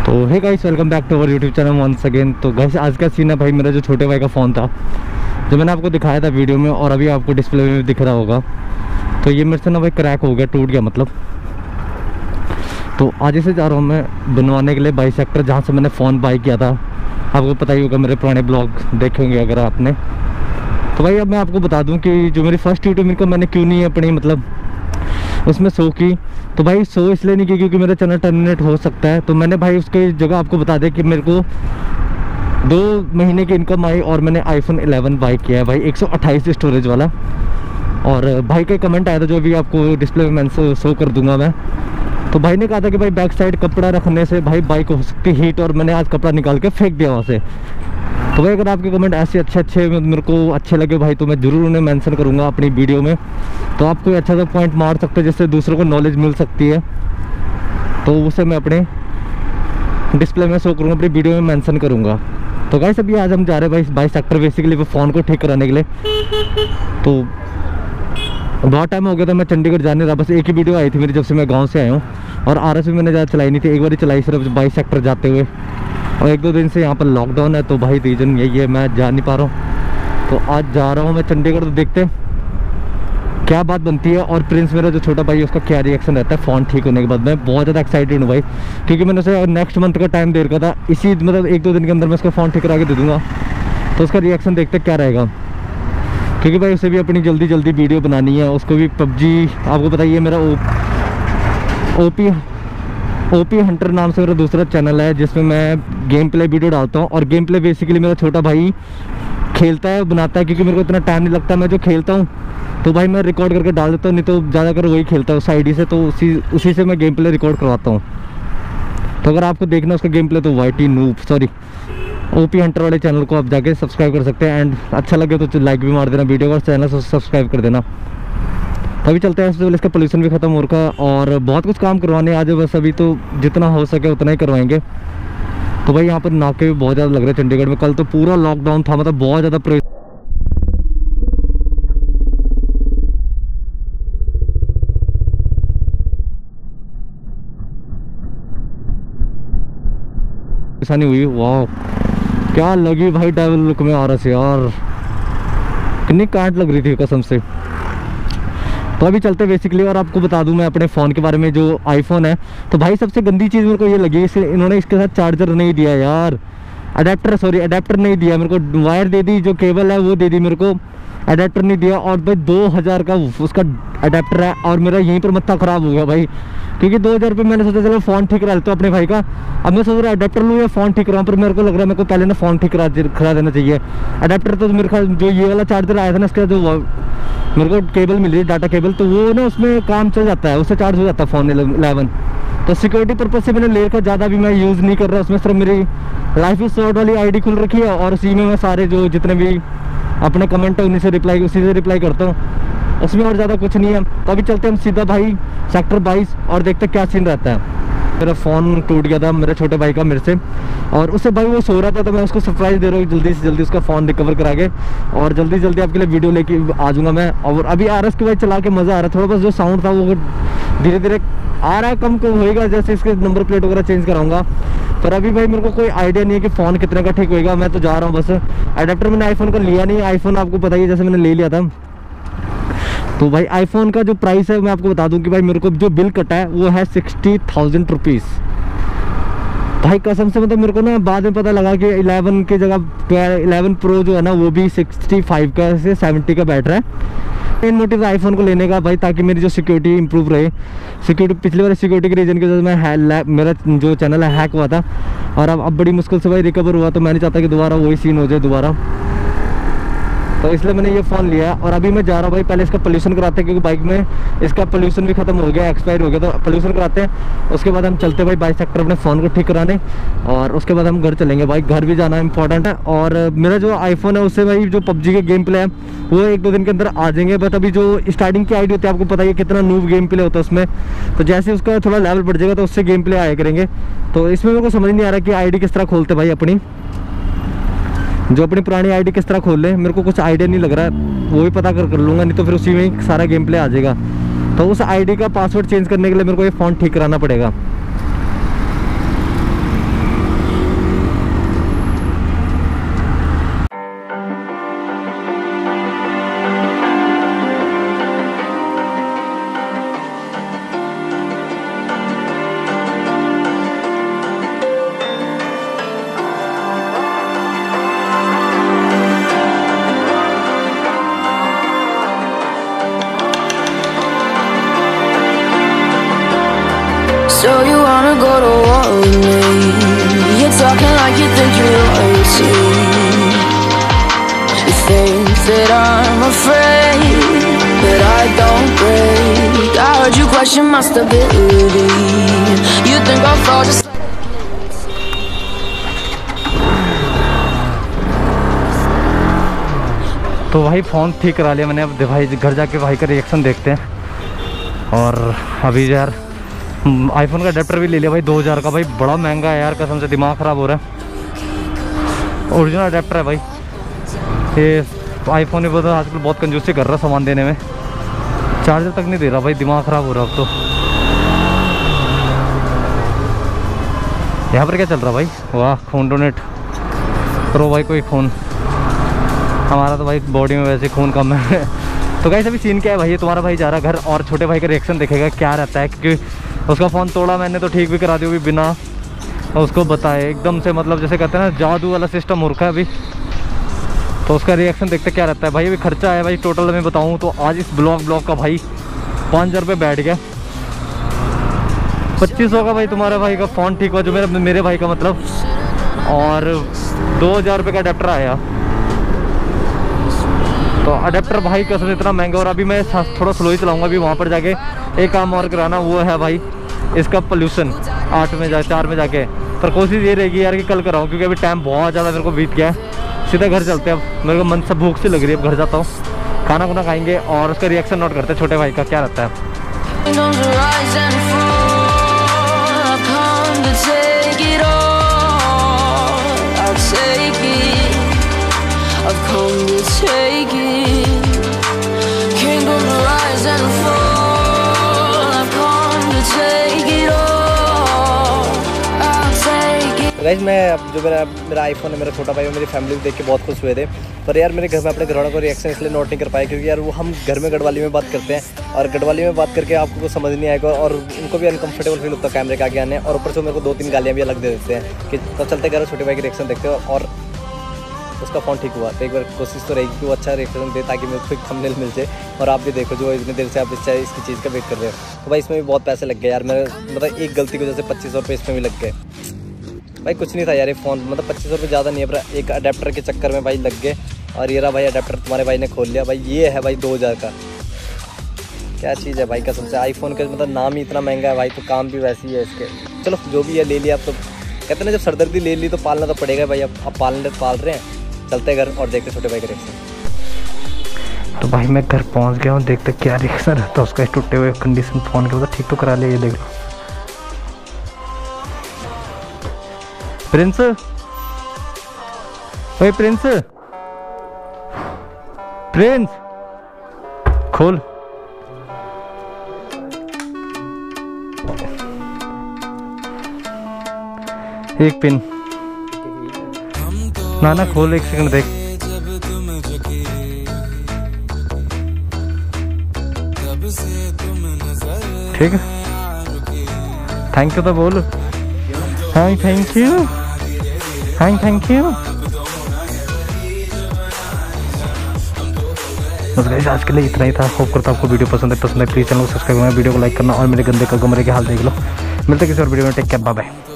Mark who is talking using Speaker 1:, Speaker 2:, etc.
Speaker 1: तो hey guys, welcome back to our YouTube channel once again. तो guys आज का सीन है भाई, मेरा जो छोटे भाई का फ़ोन था जो मैंने आपको दिखाया था वीडियो में और अभी आपको डिस्प्ले में दिख रहा होगा, तो ये मेरे से ना भाई क्रैक हो गया, टूट गया मतलब। तो आज से जा रहा हूँ मैं बनवाने के लिए बाई सेक्टर, जहाँ से मैंने फ़ोन बाई किया था। आपको पता ही होगा, मेरे पुराने ब्लॉग देखे होंगे अगर आपने। तो भाई अब मैं आपको बता दूँ कि जो मेरी फर्स्ट यूट्यूब इनकम मैंने क्यों नहीं अपनी मतलब उसमें शो की। तो भाई शो इसलिए नहीं की क्योंकि मेरा चैनल टर्मिनेट हो सकता है। तो मैंने भाई उसकी जगह आपको बता दें कि मेरे को 2 महीने की इनकम आई और मैंने आईफोन 11 बाई किया है भाई, 128 स्टोरेज वाला। और भाई का कमेंट आया था जो भी आपको डिस्प्ले में मैं शो कर दूंगा मैं। तो भाई ने कहा था कि भाई बैक साइड कपड़ा रखने से भाई बाइक हो सकती हीट, और मैंने आज कपड़ा निकाल के फेंक दिया वहाँ से। तो भाई अगर आपके कमेंट ऐसे अच्छे मेरे को अच्छे लगे भाई, तो मैं ज़रूर उन्हें मेंशन करूँगा अपनी वीडियो में। तो आप कोई अच्छा सा पॉइंट मार सकते हैं जिससे दूसरों को नॉलेज मिल सकती है, तो उसे मैं अपने डिस्प्ले में शो करूँगा, अपनी वीडियो में मेंशन करूँगा। तो गाइस अभी आज हम जा रहे हैं भाई बाई सेक्टर बेसिकली वो फ़ोन को ठीक कराने के लिए। तो बहुत टाइम हो गया था मैं चंडीगढ़ जाने था, बस एक ही वीडियो आई थी मेरी जब से मैं गाँव से आया हूँ। और RS भी मैंने ज़्यादा चलाई नहीं थी, एक बार ही चलाई सिर्फ बाई सेक्टर जाते हुए। और 1-2 दिन से यहाँ पर लॉकडाउन है, तो भाई रीज़न यही है, मैं जा नहीं पा रहा हूँ। तो आज जा रहा हूँ मैं चंडीगढ़, तो देखते हैं क्या बात बनती है। और प्रिंस मेरा जो छोटा भाई है उसका क्या रिएक्शन रहता है फ़ोन ठीक होने के बाद। मैं बहुत ज़्यादा एक्साइटेड हूँ भाई, क्योंकि मैंने उसे नेक्स्ट मंथ का टाइम दे रखा था। इसी मतलब 1-2 दिन के अंदर मैं उसका फ़ोन ठीक करा के दे दूँगा, तो उसका रिएक्शन देखते क्या रहेगा। क्योंकि भाई उसे भी अपनी जल्दी वीडियो बनानी है, उसको भी PUBG आपको पता ही है। मेरा OP हंटर नाम से मेरा दूसरा चैनल है जिसमें मैं गेम प्ले वीडियो डालता हूँ। और गेम प्ले बेसिकली मेरा छोटा भाई खेलता है, बनाता है, क्योंकि मेरे को इतना टाइम नहीं लगता। मैं जो खेलता हूँ तो भाई मैं रिकॉर्ड करके डाल देता हूँ, नहीं तो ज़्यादातर वही खेलता है उस आईडी से, तो उसी से मैं गेम प्ले रिकॉर्ड करवाता हूँ। तो अगर आपको देखना उसका गेम प्ले तो OP हंटर वाले चैनल को आप जाके सब्सक्राइब कर सकते हैं। एंड अच्छा लगे तो लाइक भी मार देना वीडियो को और चैनल को सब्सक्राइब कर देना। तभी चलते हैं, इससे इसका पोल्यूशन भी खत्म हो रखा है और बहुत कुछ काम करवाने आज बस। अभी तो जितना हो सके उतना ही करवाएंगे। तो भाई यहाँ पर नाके भी बहुत ज़्यादा लग रहे हैं चंडीगढ़ में। कल तो पूरा लॉकडाउन था, मतलब बहुत ज़्यादा परेशानी हुई। वाह क्या लगी भाई डेविल लुक में RS यार, कितनी कांट लग रही थी कसम से। तो अभी चलते बेसिकली, और आपको बता दूं मैं अपने फ़ोन के बारे में। जो आईफोन है तो भाई सबसे गंदी चीज़ मेरे को ये लगी, इन्होंने इसके साथ चार्जर नहीं दिया यार, अडेप्टर नहीं दिया मेरे को। वायर दे दी, जो केबल है वो दे दी मेरे को, अडेप्टर नहीं दिया। और भाई 2000 का उसका अडेप्टर है और मेरा यहीं पर मत्था ख़राब हो गया भाई, क्योंकि 2000 रुपये मैंने सोचा चलो फ़ोन ठीक करा लेता हूँ अपने भाई का। अब मैं सोच रहा अडेप्टर लूँ या फ़ोन ठीक कराऊँ, पर मेरे को लग रहा है मेरे को पहले ना फ़ोन ठीक करा देना चाहिए। अडेप्टर तो मेरे ख्याल जो ये वाला चार्जर आया था ना, इसका जो मेरे को केबल मिली डाटा केबल, तो वो ना उसमें काम चल जाता है, उससे चार्ज हो जाता है फ़ोन 11। तो सिक्योरिटी पर्पज़ से मैंने ले रखा, ज़्यादा भी मैं यूज़ नहीं कर रहा। उसमें सिर्फ मेरी लाइफ इज शॉर्ट वाली आईडी खुल रखी है और उसी में मैं सारे जो जितने भी अपने कमेंट है उसी से रिप्लाई करता हूँ, उसमें और ज़्यादा कुछ नहीं है। तो अभी चलते हैं हम सीधा भाई सेक्टर 22 और देखते क्या सीन रहता है। मेरा फ़ोन टूट गया था मेरे छोटे भाई का मेरे से, और उससे भाई वो सो रहा था, तो मैं उसको सरप्राइज़ दे रहा हूँ जल्दी से जल्दी उसका फ़ोन रिकवर करा के, और जल्दी आपके लिए वीडियो लेके आ जाऊँगा मैं। और अभी RS के भाई चला के मज़ा आ रहा है, थोड़ा बस जो साउंड था वो धीरे आ रहा है, कम होएगा जैसे इसके नंबर प्लेट वगैरह चेंज कराऊंगा। पर अभी भाई मेरे को कोई आइडिया नहीं है कि फ़ोन कितने का ठीक होएगा। मैं तो जा रहा हूँ बस। अडेप्टर मैंने आईफोन का लिया नहीं, आईफोन आपको पता ही है जैसे मैंने ले लिया था। तो भाई आईफोन का जो प्राइस है मैं आपको बता दूं कि भाई मेरे को जो बिल कटा है वो है 60,000 रुपीज़ भाई कसम से। मतलब मेरे को ना बाद में पता लगा कि 11 की जगह 11 प्रो जो है ना वो भी 65 का से 70 का बैठ रहा है। मेन मोटिव आईफोन को लेने का भाई, ताकि मेरी जो सिक्योरिटी इंप्रूव रहे। पिछली बार सिक्योरिटी के रीजन की वजह से मेरा जो चैनल है हैक हुआ था, और अब बड़ी मुश्किल से भाई रिकवर हुआ। तो मैं नहीं चाहता कि दोबारा वही सीन हो जाए दोबारा, तो इसलिए मैंने ये फ़ोन लिया। और अभी मैं जा रहा हूँ भाई, पहले इसका पोल्यूशन कराते हैं, क्योंकि बाइक में इसका पोल्यूशन भी खत्म हो गया, एक्सपायर हो गया, तो पोल्यूशन कराते हैं। उसके बाद हम चलते भाई बाई सेक्टर अपने फ़ोन को ठीक कराने, और उसके बाद हम घर चलेंगे भाई। घर भी जाना इंपॉर्टेंट है। और मेरा जो आईफोन है उससे भाई जो PUBG के गेम प्ले है वो 1-2 दिन के अंदर आ जाएंगे। बट अभी जो स्टार्टिंग की आईडी होती है आपको पता है कितना नूब गेम प्ले होता है उसमें, तो जैसे उसका थोड़ा लेवल बढ़ जाएगा तो उससे गेम प्ले आया करेंगे। तो इसमें मेरे को समझ नहीं आ रहा कि आईडी किस तरह खोलते भाई, अपनी पुरानी आईडी किस तरह खोल ले। मेरे को कुछ आइडिया नहीं लग रहा है, वो भी पता कर लूँगा, नहीं तो फिर उसी में ही सारा गेम प्ले आ जाएगा। तो उस आईडी का पासवर्ड चेंज करने के लिए मेरे को ये फ़ोन ठीक कराना पड़ेगा।
Speaker 2: So you wanna go to war with me? You're talking like you think you're royalty. You think that I'm afraid, but I don't break. I heard you question my stability. You think I'll fall just like...
Speaker 1: तो भाई phone ठीक करा लिया मैंने। अब भाई घर जाके भाई का रिएक्शन देखते हैं। और अभी यार आईफोन का अडेप्टर भी ले लिया भाई 2000 का। भाई बड़ा महंगा है यार, कसम से दिमाग ख़राब हो रहा है। ओरिजिनल अडेप्टर है भाई। ये आईफोन ही बोलता आजकल बहुत कंजूसी कर रहा है सामान देने में, चार्जर तक नहीं दे रहा भाई, दिमाग ख़राब हो रहा अब तो। यहाँ पर क्या चल रहा भाई? वाह, खून डोनेट करो भाई कोई खून। हमारा तो भाई बॉडी में वैसे खून कम है। तो गाइस अभी सीन क्या है भाई, तुम्हारा भाई जा रहा घर और छोटे भाई का रिएक्शन देखेगा क्या रहता है, क्योंकि उसका फ़ोन तोड़ा मैंने तो ठीक भी करा दिया भी बिना उसको बताए एकदम से, मतलब जैसे कहते हैं ना जादू वाला सिस्टम हो रखा है अभी। तो उसका रिएक्शन देखते क्या रहता है भाई। अभी खर्चा है भाई टोटल मैं बताऊँ तो आज इस ब्लॉग का भाई 5000 रुपये बैठ गया। 2500 का भाई तुम्हारे भाई का फ़ोन ठीक हुआ, जो मेरे भाई का मतलब, और 2000 रुपये का अडेप्टर आया। तो अडेप्टर भाई कसम इतना महंगा। और अभी मैं थोड़ा स्लो ही चलाऊंगा। अभी वहाँ पर जाके एक काम और कराना, वो है भाई इसका पोल्यूशन 4 में जाके। पर कोशिश ये रहेगी यार कि कल कराऊँ, क्योंकि अभी टाइम बहुत ज़्यादा मेरे को बीत गया है। सीधा घर चलते हैं अब, मेरे को मन से भूख सी लग रही है। अब घर जाता हूँ, खाना खुना खाएंगे और उसका रिएक्शन नोट करते हैं छोटे भाई का क्या रहता है।
Speaker 2: I've come to take it. Kingdoms rise and fall. I've come to take it all. I'll take it.
Speaker 3: Guys मैं अब जो मेरा आईफोन है, मेरा छोटा भाई और मेरी फैमिली को देख के बहुत खुश हुए थे। पर यार मेरे घर में अपने घरवालों को रिएक्शन इसलिए नोट नहीं कर पाए, क्योंकि यार वो हम घर में गढ़वाली में बात करते हैं, और गढ़वाली में बात करके आपको कुछ समझ नहीं आएगा, और उनको भी अनकंफर्टेबल फील होता है कैमरे के आगे आने। और ऊपर से मेरे को 2-3 गालियाँ भी अलग दे देते हैं कि तो चलते घर छोटे भाई के रिएक्शन देखते हो। और उसका फ़ोन ठीक हुआ तो एक बार कोशिश तो रहेगी कि वो अच्छा रिएक्शन दे, ताकि मेरे को एक थंबनेल मिल जाए और आप भी देखो जो इतनी देर से आप इसकी चीज़ का वेट कर रहे हो। तो भाई इसमें भी बहुत पैसे लग गए यार, मेरे मतलब एक गलती की वजह से 2500 रुपये इसमें भी लग गए भाई। कुछ नहीं था यार ये फ़ोन, मतलब 2500 रुपये ज़्यादा नहीं है, पर एक अडेप्टर के चक्कर में भाई लग गए। और ये रहा भाई अडेप्टर तुम्हारे भाई ने खोल लिया भाई। ये है भाई 2000 का, क्या चीज़ है भाई कसम से। आईफोन का मतलब नाम ही इतना महंगा है भाई, तो काम भी वैसे ही है इसके। चलो जो भी है ले लिया। अब तो कहते हैं ना जब सरदर्दी ले ली तो पालना तो पड़ेगा भाई। अब पाल रहे हैं, चलते घर और देखते छोटे भाई का रिएक्शन।
Speaker 1: तो भाई मैं घर पहुंच गया हूँ, देखते क्या रिएक्शन रहता है उसका। टूटे हुए कंडीशन फ़ोन के मतलब ठीक तो करा लिया, ये देख लो। प्रिंस, भाई प्रिंस खोल। एक पिन ना खोल, एक सेकंड देख। ठीक है, थैंक यू तो बोल। हाँ थैंक यू। बस गाइस आज के लिए इतना ही था। होप करता हूँ आपको वीडियो पसंद है। प्लीज़ चैनल को सब्सक्राइब करना, वीडियो को लाइक करना और मेरे गंदे कमरे के हाल देख लो। मिलते किसी और वीडियो में। Take care, bye bye.